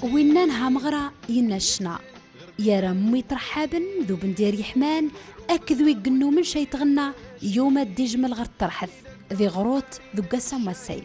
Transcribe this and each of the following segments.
وينانها مغرى ينشنا يا رمي ترحابا ذو بندير يحمان أكذو يقنو من شي تغنى يوم الدي جمل غير ترحث ذي غروت ذو قسم والسيل.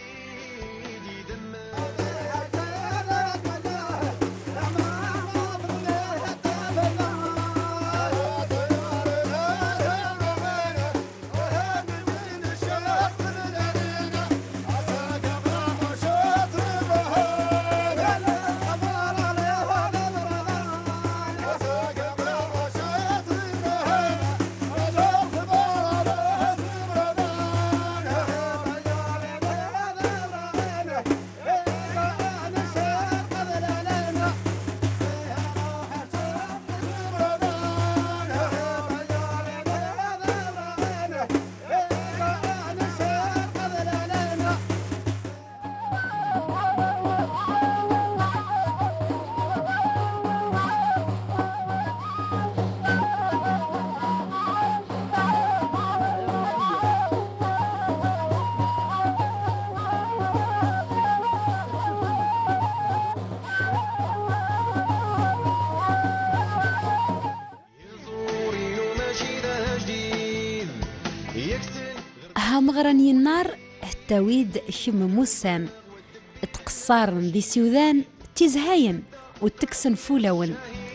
مغرني النار التويد شم موسام تقصار ذي سيوذان تزهاين وتكسن فولون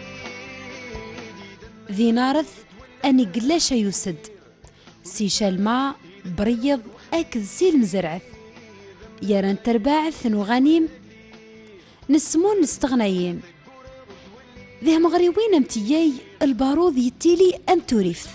ذي نارث أني قلاش يسد سي شالما بريض أكد سي المزرعث يران ترباعث وغنيم نسمون نستغنيين ذي مغريوين امتياي البارود يتيلي أم توريف.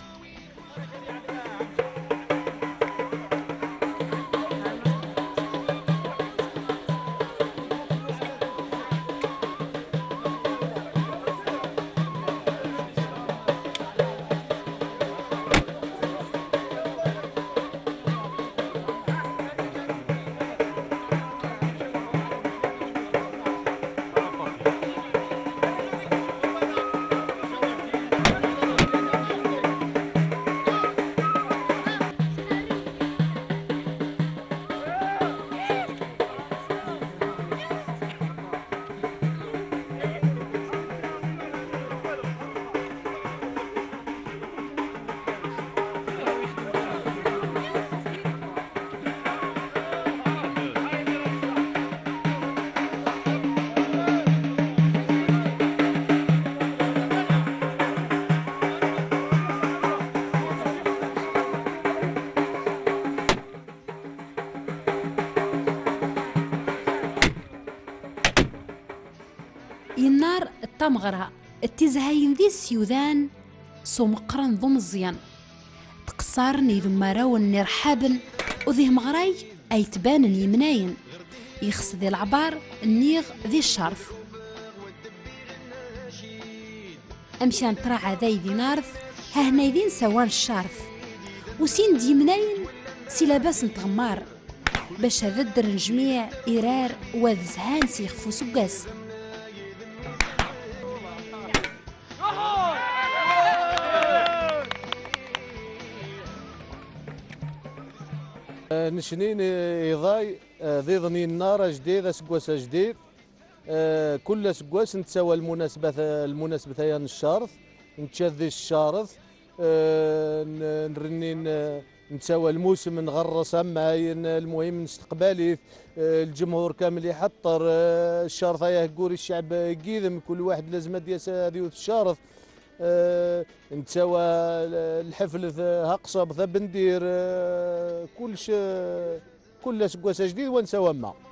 ينار التمغرة التزهاين ذي السيوذان سو مقرن ذو مزيان تقصارني ذو مراون نرحابن وذي مغراي أي تبان يمناين يخص ذي العبار النيغ ذي الشرف أمشان تراعى ذي نارث ههنايذين سوان الشرف وسين دي مناين سي لاباس نتغمار باش هذا الدر الجميع إرار وذ زهان سيخفو سقاس. نشنين إيضاي ذي ظني النار جديد أسقواس جديد كل أسقواس نتساوى المناسبة ثيان الشارث نتشذي الشارث نرنين نتساوى الموسم نغرس معاين المهم استقبالي الجمهور كامل يحطر الشارث يقول الشعب قيدم كل واحد لازم دياس هذه الشارث نتساوى الحفل هقصب ذا بندير كل سقواسه جديد ونساوى ما